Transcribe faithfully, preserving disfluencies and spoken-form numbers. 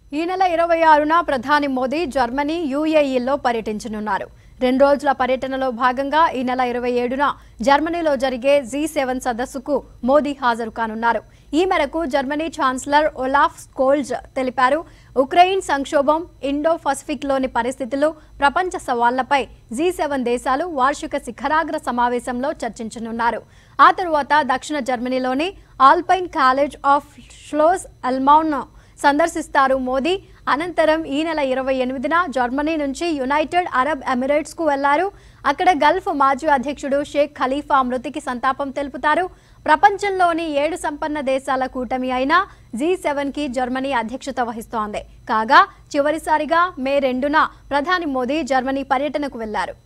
ఈ నెల ఇరవై ఆరున ప్రధాని మోదీ జర్మనీ యూఏఈలో పర్యటించనున్నారు. రెండు రోజుల పర్యటనలో భాగంగా ఈ నెల ఇరవై ఏడున జర్మనీలో జరిగే జీ సెవెన్ సదస్సుకు మోదీ హాజరు కానున్నారు. ఈ మేరకు జర్మనీ ఛాన్సలర్ ఒలాఫ్ స్కోల్జ్ తెలిపారు. ఉక్రెయిన్ సంక్షోభం, ఇండో పసిఫిక్లోని పరిస్థితులు, ప్రపంచ సవాళ్లపై జీ సెవెన్ దేశాలు వార్షిక శిఖరాగ్ర సమావేశంలో చర్చించనున్నారు. ఆ తరువాత దక్షిణ జర్మనీలోని Alpine college of Schloss Elmau సందర్శిస్తారు మోదీ. అనంతరం ఈ నెల ఇరవై ఎనిమిదిన జర్మనీ నుంచి యునైటెడ్ అరబ్ ఎమిరేట్స్ కు వెళ్లారు. అక్కడ గల్ఫ్ మాజీ అధ్యక్షుడు షేక్ ఖలీఫా మృతికి సంతాపం తెలుపుతారు. ప్రపంచంలోని ఏడు సంపన్న దేశాల కూటమి అయిన జీ సెవెన్ కి జర్మనీ అధ్యక్షత వహిస్తోంది. కాగా చివరిసారిగా మే రెండున ప్రధాని మోదీ జర్మనీ పర్యటనకు వెళ్లారు.